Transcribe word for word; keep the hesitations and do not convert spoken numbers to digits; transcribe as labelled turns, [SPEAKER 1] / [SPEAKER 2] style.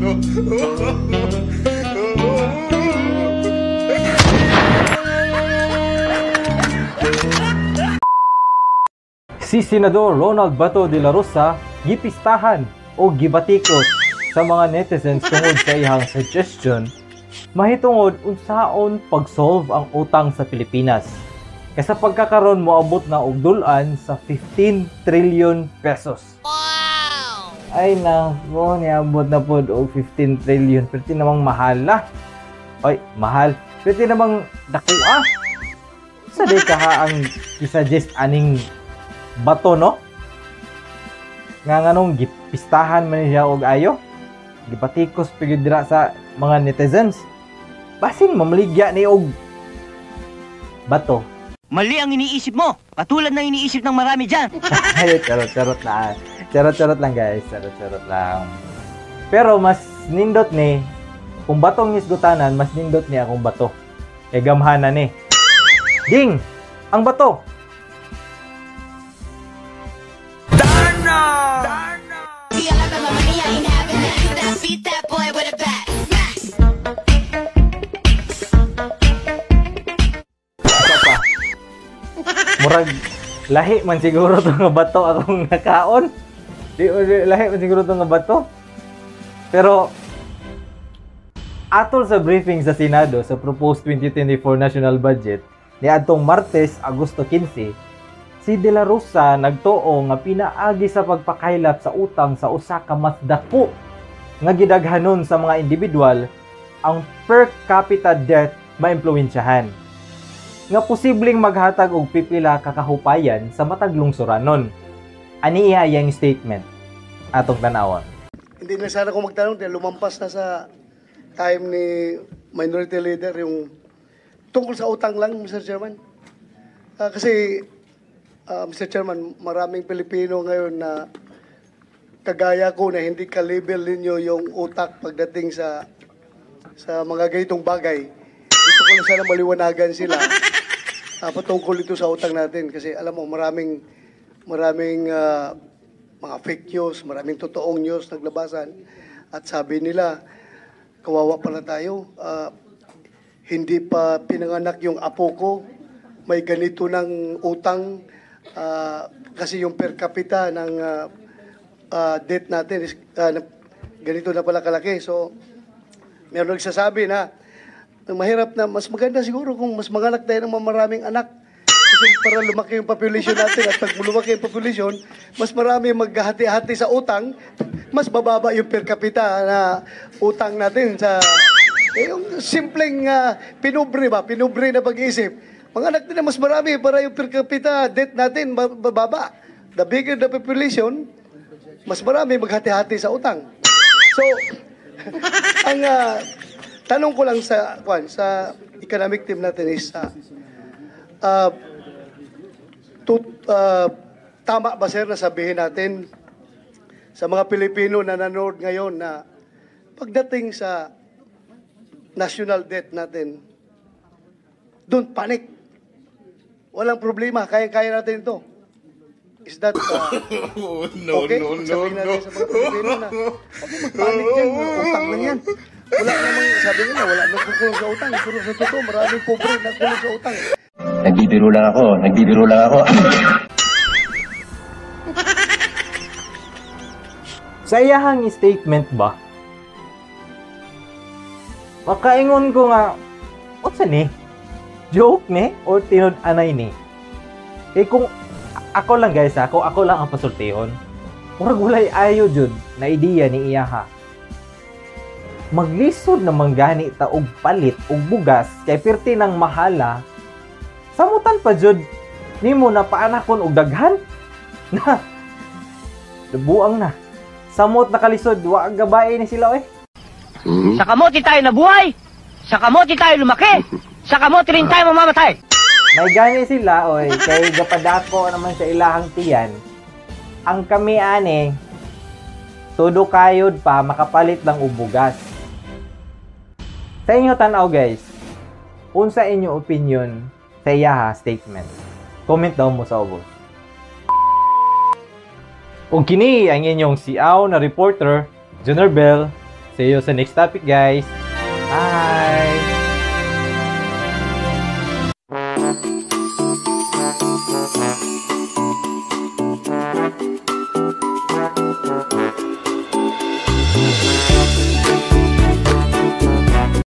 [SPEAKER 1] Si Senador Ronald Bato de la Rosa gipistahan o gibatikos sa mga netizens tungod sa iyang suggestion mahitungod unsaon pag-solve ang utang sa Pilipinas. Kaya sa pagkakaroon moabot na og dulan sa fifteen trillion pesos. Wow! Ay na, mo niabot na pod og fifteen trillion. Pero namang mahal na. Oy, mahal. Pero namang dakua. Sa day ka ha ang i-suggest aning Bato, no? Nga nganong gipistahan man niya og ayo. Gipatikos pigid dira sa mga netizens. Basin mamaligya ni og Bato.
[SPEAKER 2] Mali ang iniisip mo. Katulad ng iniisip ng marami dyan.
[SPEAKER 1] Ay, charot-charot lang. Charot-charot lang, guys. Charot-charot lang. Pero mas nindot ni, kung batong isgutanan, mas nindot ni akong Bato. E gamhanan ni. Ding! Ang Bato!
[SPEAKER 3] Darna!
[SPEAKER 1] Murag lahi man siguro to nga bato akong nakaon. Di, di lahi man siguro to nga bato. Pero atol sa briefing sa Senado sa proposed twenty twenty-four national budget ni adtong Martes, Agosto quince, si De La Rosa nagtuo nga pinaagi sa pagpakaylap sa utang sa usa ka mas dako nga gidaghanon sa mga individual ang per capita debt maimpluwensyahan nga posibleng maghatag og pipila kakahupayan sa matag lungsuranon. Ani iya yang statement atong tanawon.
[SPEAKER 4] Hindi na sana ko magtanong dahil lumampas na sa time ni Minority Leader yung tungkol sa utang lang, Mister Chairman. Uh, kasi, uh, Mister Chairman, maraming Pilipino ngayon na kagaya ko na hindi ka-label ninyo yung utak pagdating sa sa mga ganitong bagay. Gusto ko na sana maliwanagan sila uh, patungkol ito sa utang natin. Kasi alam mo, maraming maraming uh, mga fake news, maraming totoong news naglabasan. At sabi nila, kawawa pala tayo. Uh, hindi pa pinanganak yung apo ko. May ganito ng utang. Uh, kasi yung per capita ng uh, uh, debt natin is uh, ganito na pala kalaki. So, meron nagsasabi na mahirap na, mas maganda siguro kung mas manganak tayo ng maraming anak. Kasi para lumaki yung population natin at pag lumaki yung population, mas marami maghahati-hati sa utang, mas bababa yung per capita na utang natin sa eh, yung simpleng uh, pinubre ba, pinubre na pag-iisip. Manganak din na mas marami para yung per capita debt natin bababa. The bigger the population, mas marami maghati-hati sa utang. So, ang uh, tanong ko lang sa kwan, sa economic team natin is uh, uh, to, uh, tama ba sir na sabihin natin sa mga Pilipino na nanood ngayon na pagdating sa national debt natin, don't panic. Walang problema, kaya-kaya natin ito. Is that uh,
[SPEAKER 3] no,
[SPEAKER 4] okay?
[SPEAKER 3] no, no,
[SPEAKER 4] Sabihin natin
[SPEAKER 3] no.
[SPEAKER 4] sa mga Pilipino na huwag mo mag-panic dyan, utang lang yan. Wala namang, sabi nila, wala nang kukulong sa utang. Pero sa totoo, maraming pobre na kulong sa utang.
[SPEAKER 5] Nagbibiro lang ako, nagbibiro lang ako.
[SPEAKER 1] Sa iyahang statement ba, makaingon ko nga, what's ni? Joke ni? Or tinud-anay ni? Eh kung ako lang guys ha, kung ako lang ang pasultihon, murag walay ayo jud na ideya ni iyaha. Maglisod na manggani ta og palit og bugas kay pirti ng mahala. Samutan pa jud nimo na paanakon og daghan. Na buang na. Samot na kalisod, wa gabay ni sila eh.
[SPEAKER 2] Sa kamote tayo nabuhay. Sa kamote tayo lumaki. Sa kamote rin tayo mamamatay.
[SPEAKER 1] May gani sila oy kay gapadako naman sa ilahang tiyan. Ang kami ani todo kayod pa makapalit lang og bugas. Sa inyo tanaw guys, unsa inyo opinion sa iyaha statement? Comment down mo sa ubos. Kung kini ang inyong siaw na reporter, Junior Bell, See you sa next topic, guys. Bye!